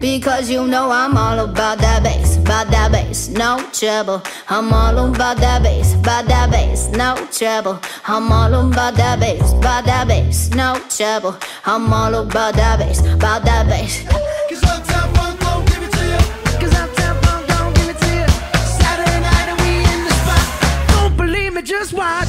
Because you know I'm all about that bass, no trouble. I'm all about that bass, no trouble. I'm all about that bass, no trouble. I'm all about that bass. Cause Uptown Funk gon' give it to you. Cause Uptown Funk gon' give it to you. Saturday night and we in the spot. Don't believe me, just watch.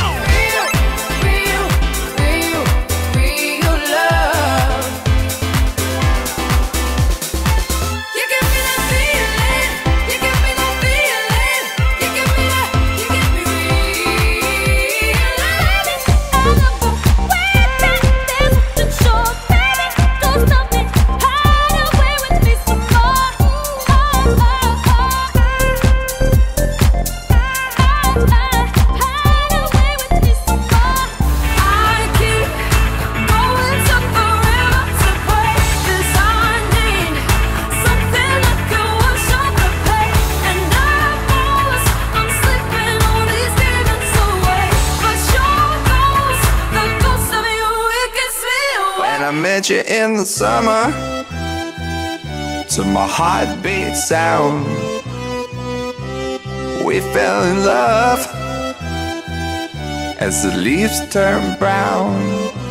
I met you in the summer to my heartbeat sound. We fell in love as the leaves turn brown.